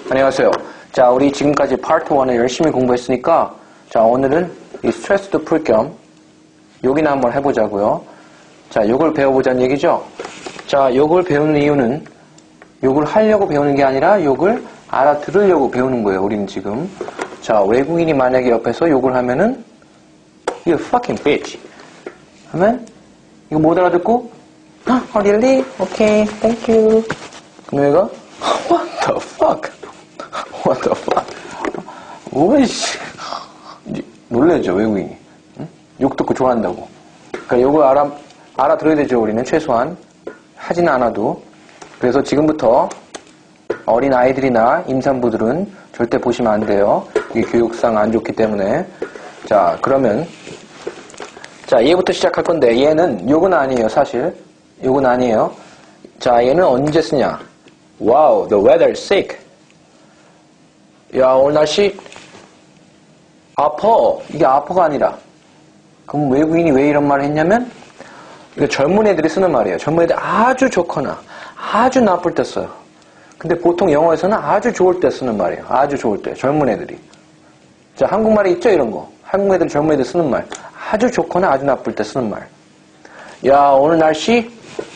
안녕하세요. 자, 우리 지금까지 파트 1을 열심히 공부했으니까, 자, 오늘은 이 스트레스도 풀 겸, 요기나 한번 해보자고요. 자, 요걸 배워보자는 얘기죠? 자, 요걸 배우는 이유는, 요걸 하려고 배우는 게 아니라, 요걸 알아들으려고 배우는 거예요, 우리는 지금. 자, 외국인이 만약에 옆에서 요걸 하면은, You fucking bitch. 하면, 이거 못 알아듣고, Oh, really? Okay, thank you. 그럼 얘가, What the fuck? What the fuck? 오이씨. 놀래죠, 외국인이. 응? 욕 듣고 좋아한다고. 그러니까 요걸 알아들어야 되죠, 우리는 최소한. 하진 않아도. 그래서 지금부터 어린 아이들이나 임산부들은 절대 보시면 안 돼요. 이게 교육상 안 좋기 때문에. 자, 그러면, 자, 얘부터 시작할 건데, 얘는, 요건 아니에요, 사실. 요건 아니에요. 자, 얘는 언제 쓰냐? Wow, the weather is sick. 야, 오늘 날씨 아파. 이게 아파가 아니라. 그럼 외국인이 왜 이런 말을 했냐면, 이거 젊은 애들이 쓰는 말이에요. 젊은 애들 아주 좋거나 아주 나쁠 때 써요. 근데 보통 영어에서는 아주 좋을 때 쓰는 말이에요. 아주 좋을 때. 젊은 애들이. 자, 한국말에 있죠, 이런 거. 한국 애들, 젊은 애들 쓰는 말. 아주 좋거나 아주 나쁠 때 쓰는 말. 야, 오늘 날씨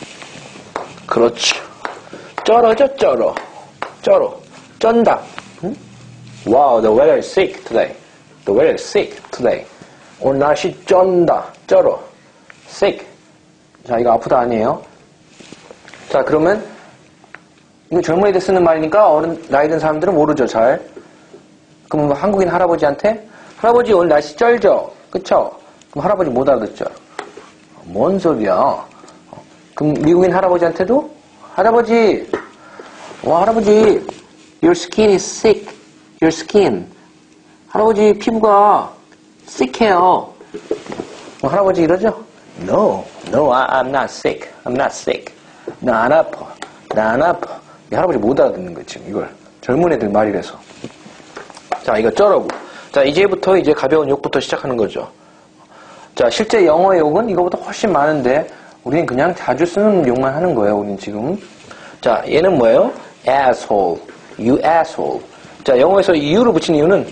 그렇지. 쩔어져, 쩔어. 쩔어. 쩐다. 응? Wow, the weather is sick today. The weather is sick today. 오늘 날씨 쩐다. 쩔어. sick. 자, 이거 아프다 아니에요? 자, 그러면 이거 젊은 애들 쓰는 말이니까 어른, 나이 든 사람들은 모르죠, 잘. 그럼 한국인 할아버지한테 할아버지 오늘 날씨 쩔죠? 그쵸? 그럼 할아버지 못 알아듣죠? 뭔 소리야? 그럼 미국인 할아버지한테도 할아버지, 와, 할아버지, your skin is sick. Your skin. 할아버지 피부가 sick해요. 할아버지 이러죠? No, I'm not sick. I'm not sick. 나 안 아파. 나 안 아파. 이 할아버지 못 알아듣는 거지, 지금 이걸. 젊은 애들 말이라서. 자, 이거 쩔어고. 자, 이제부터 이제 가벼운 욕부터 시작하는 거죠. 자, 실제 영어의 욕은 이거보다 훨씬 많은데, 우리는 그냥 자주 쓰는 욕만 하는 거예요, 우리는 지금. 자, 얘는 뭐예요? asshole. You asshole. 자, 영어에서 you를 붙인 이유는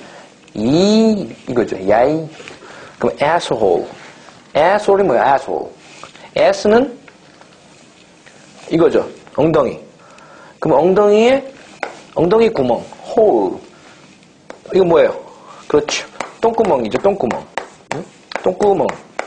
이거죠. 야이. 그럼 asshole. asshole이 뭐야? asshole. s는 이거죠. 엉덩이. 그럼 엉덩이 구멍. hole. 이거 뭐예요? 그렇죠. 똥구멍이죠. 똥구멍. 응? 똥구멍.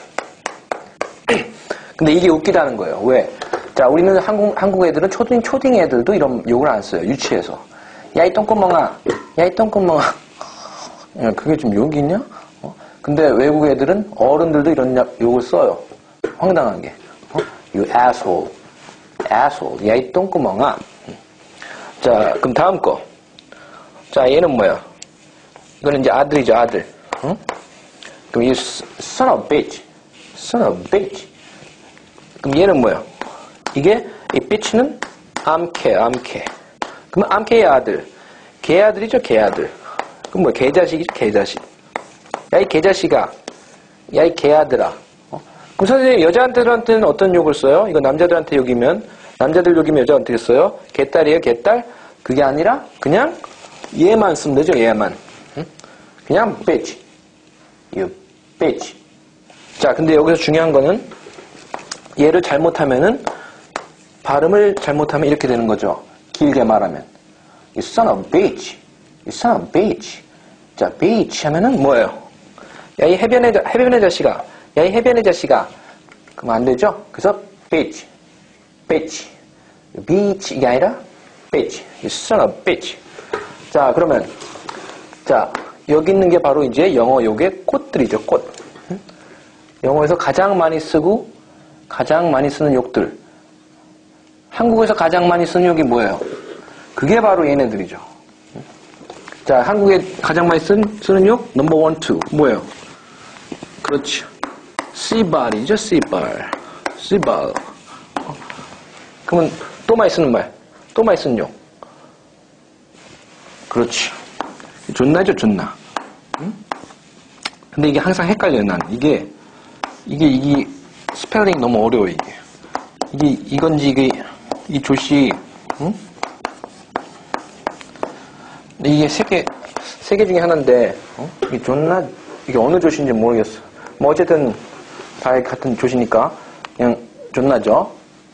근데 이게 웃기다는 거예요. 왜? 자, 우리는 한국 애들은 초딩 애들도 이런 욕을 안 써요. 유치해서. 야, 이 똥구멍아. 야, 이 똥구멍아. 야, 그게 좀 욕이냐? 근데 외국 애들은 어른들도 이런 욕을 써요. 황당하게. You asshole. asshole. 야, 이 똥구멍아. 자, 그럼 다음 거. 자, 얘는 뭐야? 이거는 이제 아들이죠, 아들. 응? 그럼 이 son of bitch. son of bitch. 그럼 얘는 뭐야? 이게, 이 bitch는 암캐. 그럼 암캐의 아들. 개아들이죠, 개아들. 그럼 뭐야? 개자식이죠, 개자식. 야, 이 개자식아. 야, 이 개아들아. 그럼 선생님, 여자한테는 어떤 욕을 써요? 이거 남자들한테 욕이면, 남자들 욕이면 여자한테 써요? 개딸이에요, 개딸? 그게 아니라, 그냥, 얘만 쓰면 되죠, 얘만. 응? 그냥, bitch. You bitch. 자, 근데 여기서 중요한 거는, 얘를 잘못하면은, 발음을 잘못하면 이렇게 되는 거죠. 길게 말하면. You son of bitch. You son of bitch. 자, bitch 하면은 뭐예요? 야, 이 해변의 자식아. 야, 이 해변의 자식아. 그럼 안 되죠? 그래서 bitch. bitch. bitch 이게 아니라 bitch. You son of bitch. 자, 그러면 자, 여기 있는 게 바로 이제 영어 욕의 꽃들이죠, 꽃. 응? 영어에서 가장 많이 쓰고 가장 많이 쓰는 욕들. 한국에서 가장 많이 쓰는 욕이 뭐예요? 그게 바로 얘네들이죠. 자, 한국에 가장 많이 쓰는 욕 넘버 1, 2 뭐예요? 그렇죠. 씨발이죠, 씨발. 씨발. 그러면 또 많이 쓰는 말. 또 많이 쓰는 욕. 그렇지. 존나죠, 존나. 응? 근데 이게 항상 헷갈려요, 난. 이게 스펠링 너무 어려워, 이게. 이건지, 이 조씨, 응? 이게 세 개 중에 하나인데, 이게 존나, 이게 어느 조시인지 모르겠어. 뭐, 어쨌든, 다 같은 조시니까, 그냥 존나죠.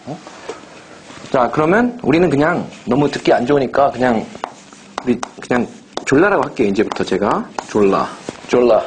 자, 그러면 우리는 그냥 너무 듣기 안 좋으니까 그냥, 그냥 졸라라고 할게요, 이제부터 제가. 졸라. 졸라.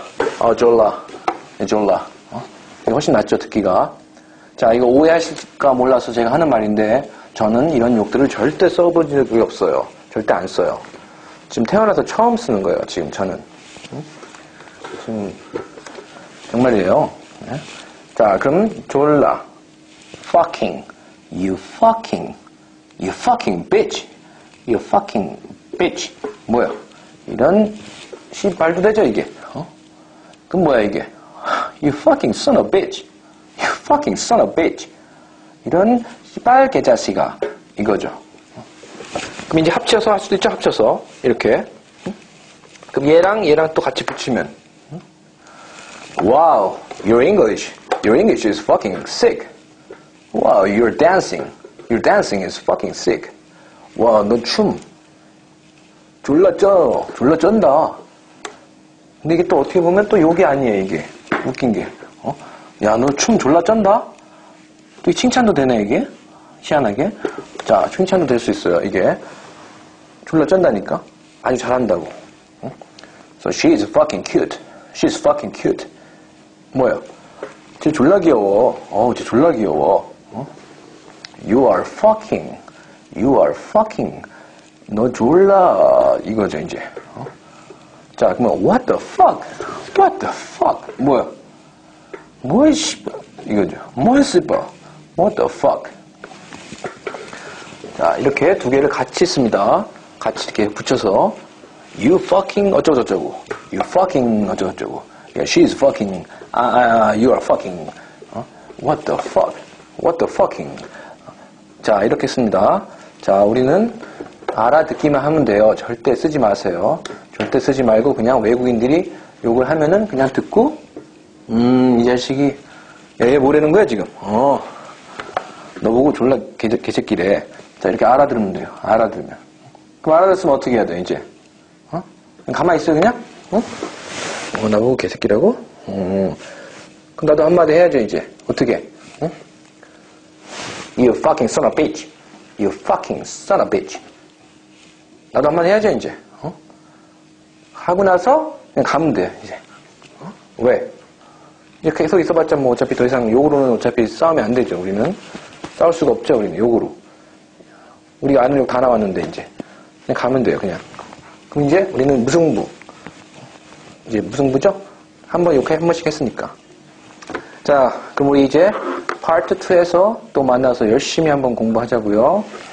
이게 훨씬 낫죠, 듣기가. 자, 이거 오해하실까 몰라서 제가 하는 말인데, 저는 이런 욕들을 절대 써본 적이 없어요. 절대 안 써요. 지금 태어나서 처음 쓰는 거예요, 지금 저는. 지금, 정말이에요. 네? 자, 그럼, 졸라. fucking. You fucking bitch. You fucking bitch. 뭐야? 이런, 말도 되죠, 이게? 그럼 뭐야, 이게? You fucking son of bitch. You fucking son of bitch. 이런, 씨발 개자식아. 이거죠. 그럼 이제 합쳐서 할 수도 있죠, 합쳐서. 이렇게. 그럼 얘랑 또 같이 붙이면. Wow, your English is fucking sick. Wow, your dancing is fucking sick. 와, 너 춤. 졸라 쩐다. 근데 이게 또 어떻게 보면 또 욕이 아니에요, 이게. 웃긴 게. 야, 너 춤 졸라 쩐다? 또 칭찬도 되네, 이게. 희한하게. 자, 칭찬도 될 수 있어요, 이게. 졸라 쩐다니까? 아주 잘한다고. So she is fucking cute. She's fucking cute. 뭐야? 쟤 졸라 귀여워. 쟤 졸라 귀여워. You are fucking. 너 졸라 이거죠, 이제. 자, 그러면 what the fuck? 뭐야? 뭐야, 씨발. 이거죠. 뭐야, 씨발. What the fuck? 자, 이렇게 두 개를 같이 씁니다. 같이 이렇게 붙여서 you fucking 어쩌고저쩌고. You fucking 어쩌고저쩌고. Yeah, she's fucking. You are fucking. What the fuck? What the fucking? 자, 이렇게 씁니다. 자, 우리는 알아듣기만 하면 돼요. 절대 쓰지 마세요. 절대 쓰지 말고 그냥 외국인들이 욕을 하면은 그냥 듣고 이 자식이 얘 뭐라는 거야 지금? 너 보고 졸라 개새끼래. 자, 이렇게 알아들으면 돼요. 알아들으면. 그럼 알아들었으면 어떻게 해야 돼 이제? 가만히 있어 그냥? 나보고 개새끼라고? 그럼 나도 한마디 해야죠 이제. 어떻게? You fucking son of a bitch. You fucking son of a bitch. 나도 한마디 해야죠 이제. 하고 나서 그냥 가면 돼 이제. 왜? 이제 계속 있어봤자 뭐 어차피 더 이상 욕으로는 어차피 싸우면 안 되죠. 우리는 싸울 수가 없죠. 우리는 욕으로. 우리가 아는 욕 다 나왔는데 이제 그냥 가면 돼요 그냥. 그럼 이제 우리는 무승부. 이제 무승부죠? 한 번 욕해 한 번씩 했으니까. 자, 그럼 우리 이제 파트 2에서 또 만나서 열심히 한번 공부하자고요.